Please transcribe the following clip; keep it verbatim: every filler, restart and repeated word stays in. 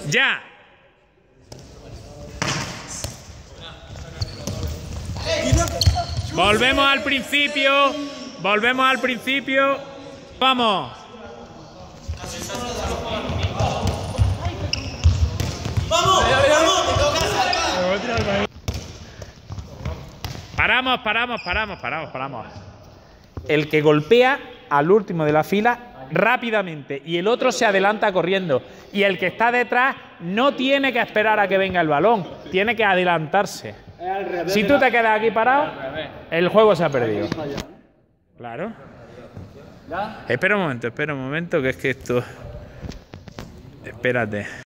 ¡Ya! Volvemos al principio. Volvemos al principio. Vamos. ¡Vamos! ¡Vamos! Paramos, paramos, paramos, paramos, paramos. El que golpea al último de la fila rápidamente y el otro se adelanta corriendo. Y el que está detrás no tiene que esperar a que venga el balón, tiene que adelantarse. Si tú te quedas aquí parado, el juego se ha perdido. Claro. Espera un momento, espera un momento, que es que esto... Espérate.